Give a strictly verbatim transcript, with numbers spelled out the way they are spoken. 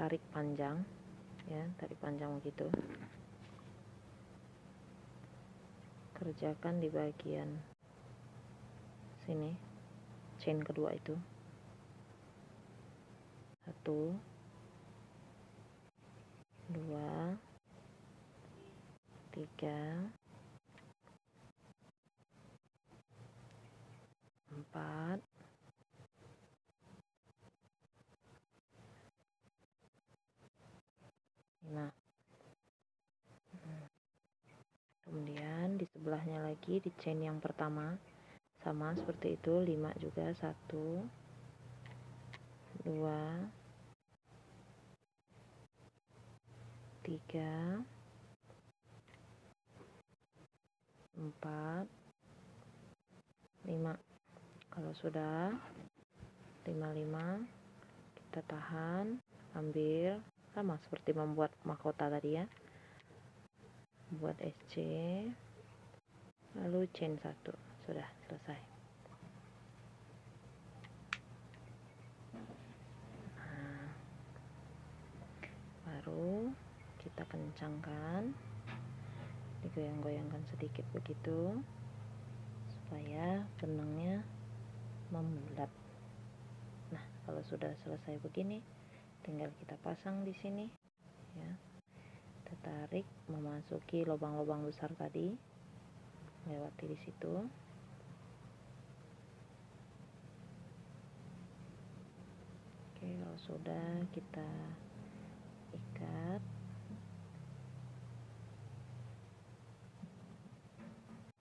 tarik panjang ya, tarik panjang begitu. Kerjakan di bagian sini, chain kedua itu. Satu, dua, tiga, empat, lima. Kemudian di sebelahnya lagi di chain yang pertama sama seperti itu, lima juga. Satu, dua, tiga, empat, lima. Kalau sudah lima lima, kita tahan, ambil, sama seperti membuat mahkota tadi ya, buat S C, lalu chain satu. Sudah selesai. Nah, baru kita kencangkan, digoyang-goyangkan sedikit begitu supaya benangnya membulat. Nah, kalau sudah selesai begini, tinggal kita pasang di sini ya. Kita tarik memasuki lubang-lubang besar tadi, lewati di situ. Oke, kalau sudah kita ikat.